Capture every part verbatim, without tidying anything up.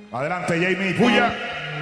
Adelante, Jamie, puya.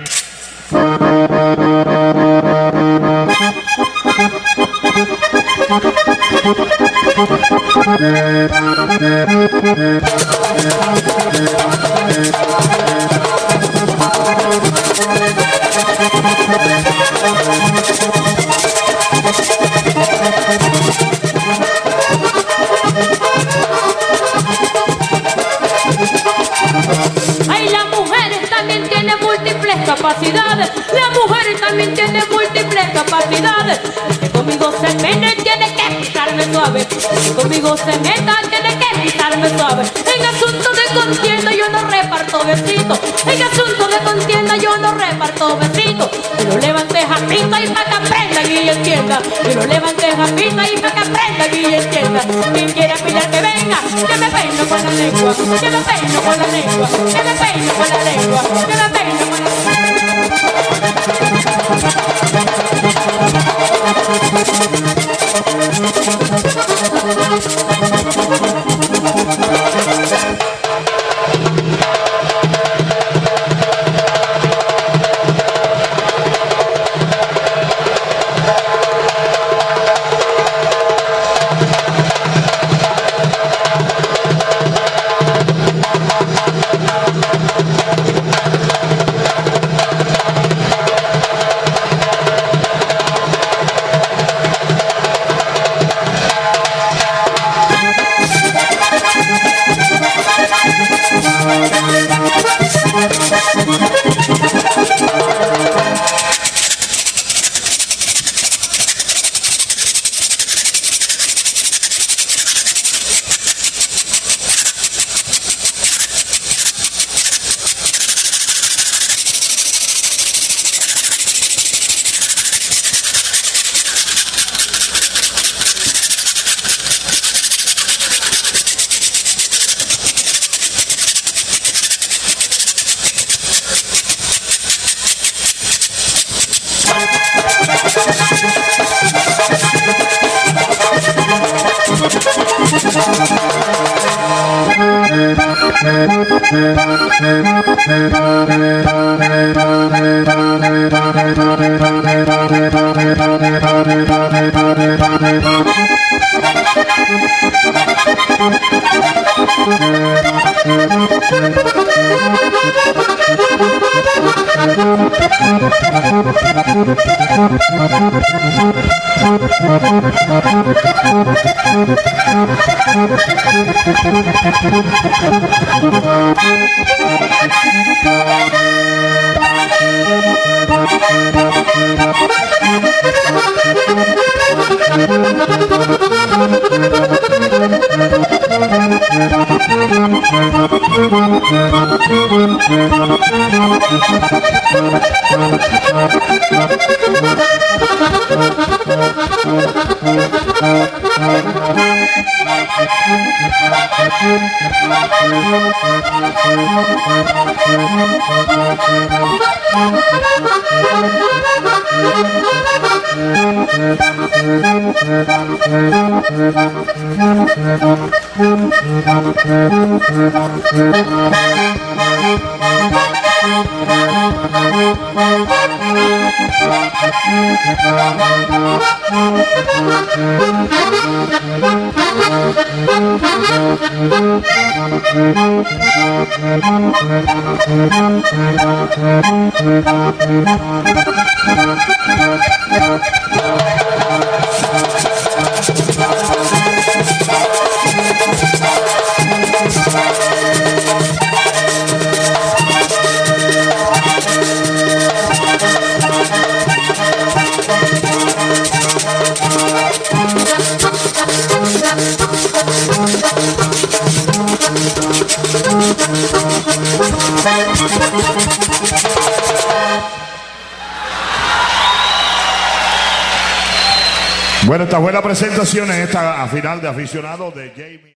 Ay, las mujeres también tienen múltiples capacidades. Las mujeres también tienen múltiples capacidades. El que conmigo se mete tiene que pisarme suave. El que conmigo se meta tiene que pisarme suave. En asunto de contienda yo no reparto besitos. En asunto de contienda yo no reparto besitos. Que lo levante japita y pa' que aprendan y entienda. Que lo levante japita y pa' que aprendan y entienda. Quien quiera pillar que venga, que me peino con la lengua. Que me peino con la lengua. Que me peino con la lengua. Que me peino con la lengua. Bueno, esta fue la presentación en esta final de aficionados de Jamie.